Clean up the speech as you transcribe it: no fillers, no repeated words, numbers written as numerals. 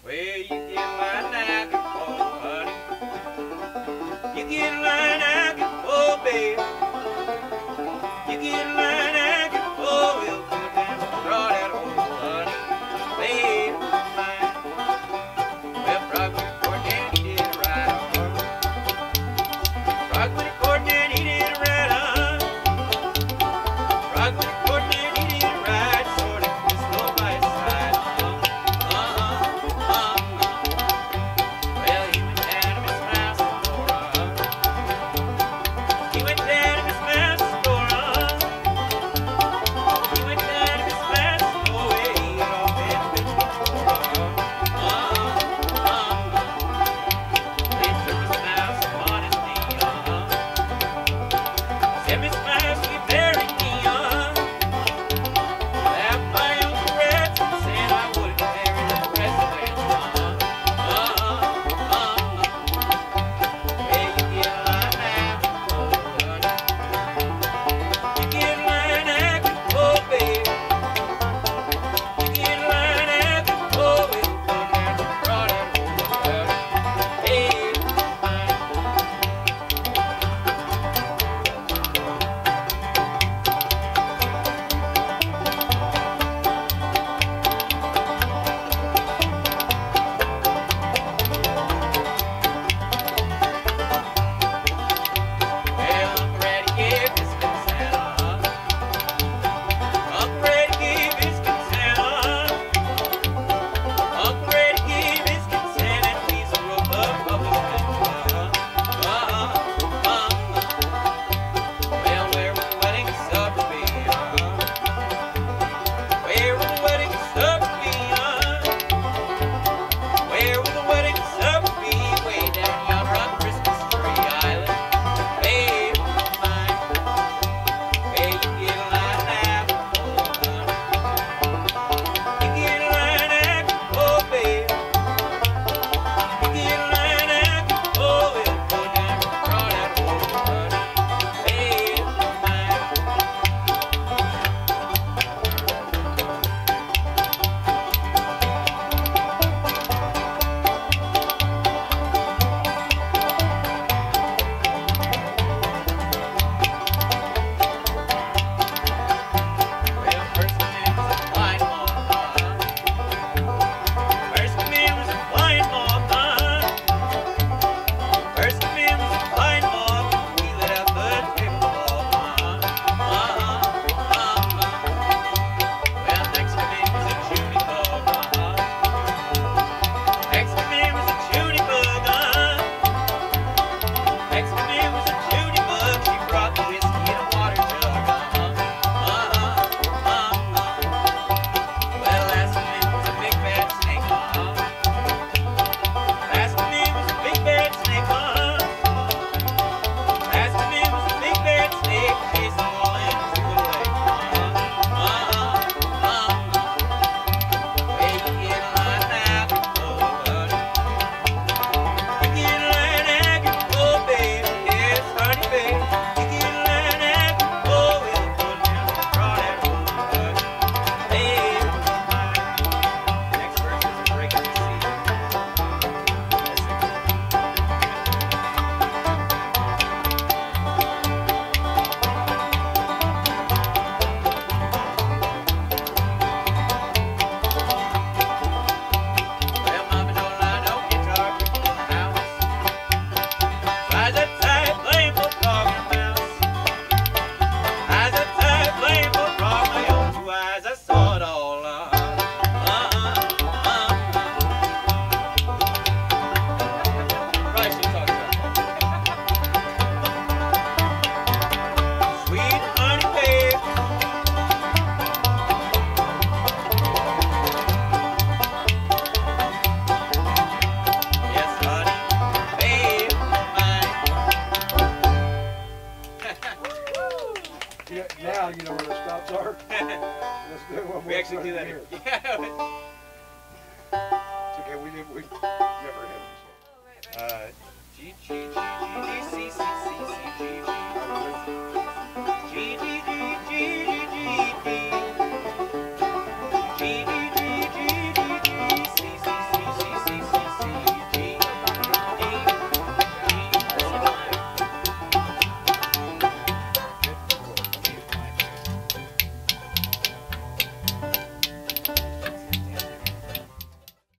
Well, you get line out, oh honey. You get line out, oh baby. You get line out, oh we'll go down and draw that old honey, baby mine. Well, Frog with a cord and he did it right on. Frog with a cord and he did it right on. Frog with a cord and he did it right, sort of slow by his side. Well, he went down to Miss Mouse's door. He went down to Miss Mouse's door. He went down to Miss Mouse's door. He got off in a bitch before. They took Miss Mouse upon his knee. Said, Miss Mouse, you buried me. Laughed my Uncle Rex and said I wouldn't bury the president. Well, you get line out, oh honey. You get line out, oh baby. You get line out, oh we'll come down and draw that old honey, baby mine. Well, Uncle Ratty gave his consent. Uncle Ratty gave his consent. Uncle Ratty gave his consent and he's a rope up of his well, where will the wedding supper be? Where will the wedding supper be? Where will the wedding supper be? Way down yonder on Christmas Tree Island, baby mine. Well, you get a line out, oh honey. You get a line out, oh baby. You get a line out, oh we'll go down and draw that old honey, baby mine. Well, first come in was a blind mama. First come in was a blind mama. First come in was a blind mama. We lit out the table. Well, next come in was a Judy bug. Next come in was a Judy bug. Next come in was a Judy bug. She brought the whiskey in a water jug. Well, last come in was a big bad snake. Last come in was a big bad snake. Last come in was a big bad snake. Chased them all into the lake. Well, you get a line out, oh buddy. You get a line out, oh baby. Yes, honey, baby. You get a line out, oh we'll go down and draw that old buddy, baby mine. Next verse is a break in the sea. Well, mama don't lie, no guitar in the house. Flies outside playing for dog and mouse. Flies outside playing for frog. My own two eyes, I saw it all. Probably should talk about that. Sweet honey babe. Yes, honey, babe mine. Yeah, now you know where the stops are. Let's do one more. We actually do that here. here. Yeah. It's okay. We never had them. G G G G D C C C C G G